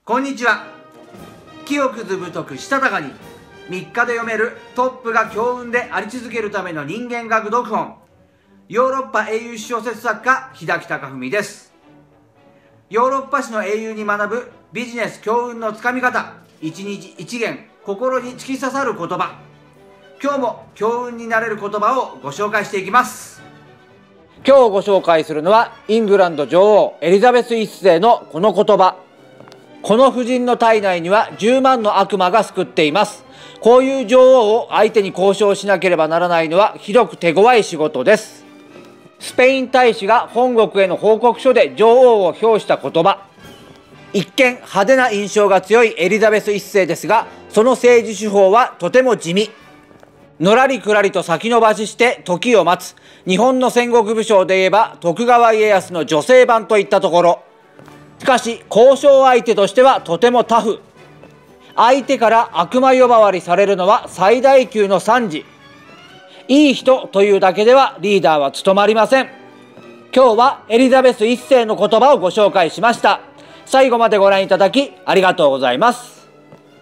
こんにちは。清くず太くしたたかに3日で読めるトップが強運であり続けるための人間学読本、ヨーロッパ英雄史小説作家日高文です。ヨーロッパ史の英雄に学ぶビジネス強運のつかみ方、一日一元、心に突き刺さる言葉。今日も強運になれる言葉をご紹介していきます。 今日ご紹介するのはイングランド女王エリザベス1世のこの言葉。この婦人の体内には10万の悪魔が救っています。こういう女王を相手に交渉しなければならないのはひどく手強い仕事です。スペイン大使が本国への報告書で女王を評した言葉。一見派手な印象が強いエリザベス1世ですが、その政治手法はとても地味。のらりくらりと先延ばしして時を待つ。日本の戦国武将で言えば徳川家康の女性版といったところ。しかし交渉相手としてはとてもタフ。相手から悪魔呼ばわりされるのは最大級の賛辞。いい人というだけではリーダーは務まりません。今日はエリザベス1世の言葉をご紹介しました。最後までご覧いただきありがとうございます。